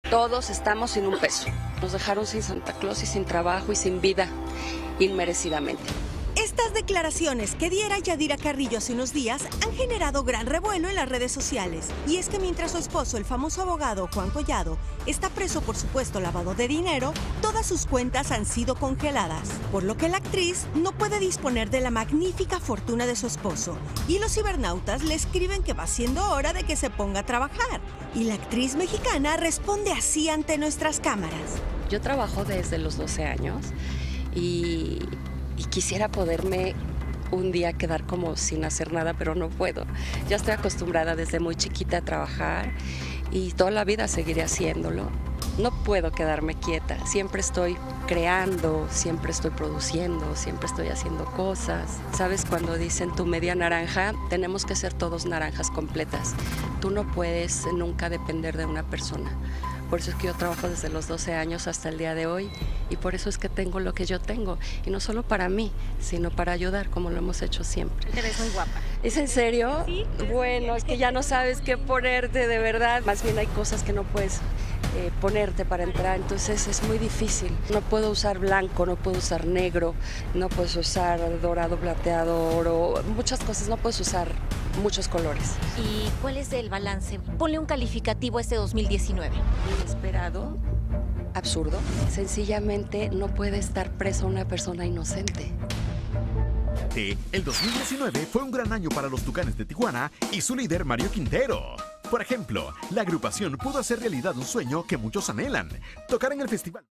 Todos estamos sin un peso. Nos dejaron sin Santa Claus y sin trabajo y sin vida, inmerecidamente. Estas declaraciones que diera Yadira Carrillo hace unos días han generado gran revuelo en las redes sociales. Y es que mientras su esposo, el famoso abogado Juan Collado, está preso por supuesto lavado de dinero, todas sus cuentas han sido congeladas, por lo que la actriz no puede disponer de la magnífica fortuna de su esposo. Y los cibernautas le escriben que va siendo hora de que se ponga a trabajar. Y la actriz mexicana responde así ante nuestras cámaras. Yo trabajo desde los 12 años y quisiera poderme un día quedar como sin hacer nada, pero no puedo. Ya estoy acostumbrada desde muy chiquita a trabajar y toda la vida seguiré haciéndolo. No puedo quedarme quieta, siempre estoy creando, siempre estoy produciendo, siempre estoy haciendo cosas. ¿Sabes? Cuando dicen tu media naranja, tenemos que ser todos naranjas completas. Tú no puedes nunca depender de una persona. Por eso es que yo trabajo desde los 12 años hasta el día de hoy y por eso es que tengo lo que yo tengo. Y no solo para mí, sino para ayudar, como lo hemos hecho siempre. Te ves muy guapa. ¿Es en serio? Sí. Bueno, es que ya no sabes qué ponerte de verdad. Más bien hay cosas que no puedes ponerte para entrar, entonces es muy difícil. No puedo usar blanco, no puedo usar negro, no puedes usar dorado, plateado, oro, muchas cosas, no puedes usar muchos colores. ¿Y cuál es el balance? Ponle un calificativo a este 2019. Inesperado, absurdo. Sencillamente no puede estar presa una persona inocente. El 2019 fue un gran año para los Tucanes de Tijuana y su líder Mario Quintero. Por ejemplo, la agrupación pudo hacer realidad un sueño que muchos anhelan, tocar en el festival.